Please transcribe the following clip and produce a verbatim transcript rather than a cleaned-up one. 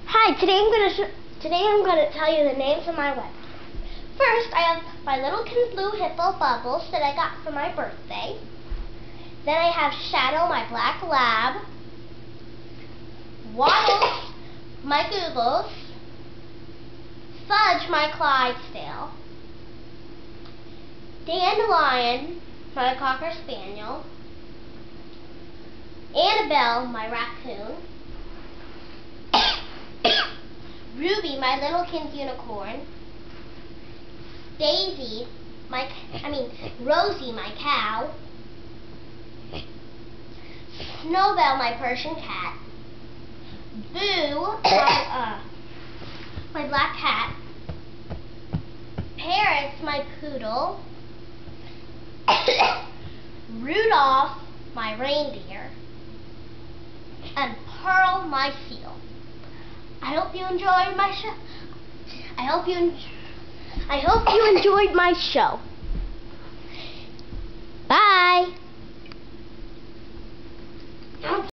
Hi, today I'm gonna sh today I'm gonna tell you the names of my webs. First, I have my Littleton Blue Hippo Bubbles that I got for my birthday. Then I have Shadow, my black lab. Waddles, my Googles. Fudge, my Clydesdale. Dandelion, my Cocker Spaniel. Annabelle, my raccoon. Ruby, my Littleton's unicorn. Daisy, my, I mean, Rosie, my cow. Snowbell, my Persian cat. Boo, my, uh, my black cat. Parrots, my poodle. Rudolph, my reindeer. And Pearl, my seal. I hope you enjoyed my show. I hope you. I hope you enjoyed my show.